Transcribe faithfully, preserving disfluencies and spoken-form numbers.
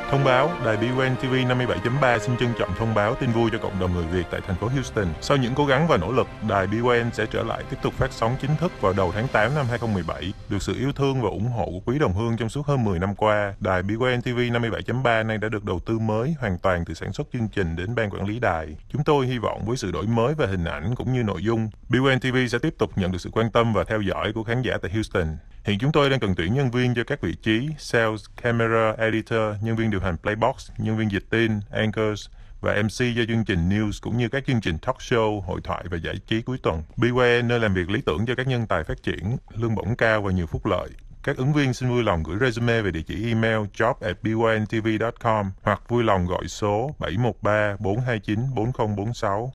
Thông báo, đài bê y en ti vi năm mươi bảy chấm ba xin trân trọng thông báo tin vui cho cộng đồng người Việt tại thành phố Houston. Sau những cố gắng và nỗ lực, đài bê y en sẽ trở lại tiếp tục phát sóng chính thức vào đầu tháng tám năm hai không một bảy. Được sự yêu thương và ủng hộ của quý đồng hương trong suốt hơn mười năm qua, đài bê y en ti vi năm mươi bảy chấm ba nay đã được đầu tư mới hoàn toàn từ sản xuất chương trình đến ban quản lý đài. Chúng tôi hy vọng với sự đổi mới về hình ảnh cũng như nội dung, bê y en ti vi sẽ tiếp tục nhận được sự quan tâm và theo dõi của khán giả tại Houston. Hiện chúng tôi đang cần tuyển nhân viên cho các vị trí Sales, Camera, Editor, nhân viên điều hành Playbox, nhân viên dịch tin, Anchors và em xê cho chương trình News cũng như các chương trình talk show, hội thoại và giải trí cuối tuần. bê y en nơi làm việc lý tưởng cho các nhân tài phát triển, lương bổng cao và nhiều phúc lợi. Các ứng viên xin vui lòng gửi resume về địa chỉ email job at b y n t v dot com hoặc vui lòng gọi số bảy một ba bốn hai chín bốn không bốn sáu.